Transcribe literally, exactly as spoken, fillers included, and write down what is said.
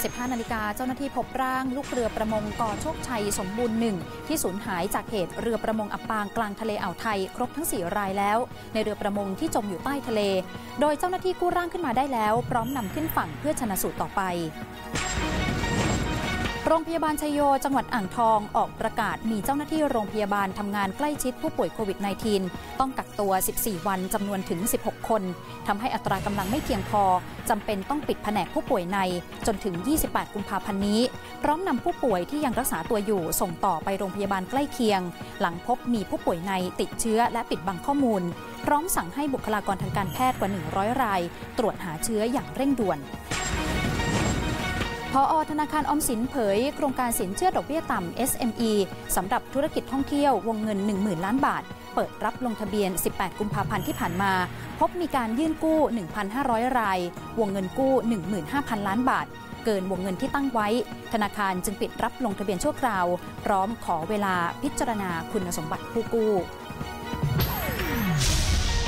สิบห้า นาฬิกาเจ้าหน้าที่พบร่างลูกเรือประมงกอโชคชัยสมบูรณ์หนึ่งที่สูญหายจากเหตุเรือประมงอับปางกลางทะเลอ่าวไทยครบทั้งสี่รายแล้วในเรือประมงที่จมอยู่ใต้ทะเลโดยเจ้าหน้าที่กู้ร่างขึ้นมาได้แล้วพร้อมนำขึ้นฝั่งเพื่อชันสูตรต่อไปโรงพยาบาลชัยโยจังหวัดอ่างทองออกประกาศมีเจ้าหน้าที่โรงพยาบาลทำงานใกล้ชิดผู้ป่วยโควิด สิบเก้า ต้องกักตัวสิบสี่วันจำนวนถึงสิบหกคนทำให้อัตรากำลังไม่เพียงพอจำเป็นต้องปิดแผนกผู้ป่วยในจนถึงยี่สิบแปดกุมภาพันธ์นี้พร้อมนำผู้ป่วยที่ยังรักษาตัวอยู่ส่งต่อไปโรงพยาบาลใกล้เคียงหลังพบมีผู้ป่วยในติดเชื้อและปิดบังข้อมูลพร้อมสั่งให้บุคลากรทางการแพทย์กว่าหนึ่งร้อยรายตรวจหาเชื้ออย่างเร่งด่วนผอ.ธนาคารออมสินเผยโครงการสินเชื่อดอกเบี้ยต่ำ เอส เอ็ม อี สำหรับธุรกิจท่องเที่ยววงเงิน หนึ่งหมื่น ล้านบาทเปิดรับลงทะเบียนสิบแปดกุมภาพันธ์ที่ผ่านมาพบมีการยื่นกู้ หนึ่งพันห้าร้อย รายวงเงินกู้ หนึ่งหมื่นห้าพัน ล้านบาทเกินวงเงินที่ตั้งไว้ธนาคารจึงปิดรับลงทะเบียนชั่วคราวพร้อมขอเวลาพิจารณาคุณสมบัติผู้กู้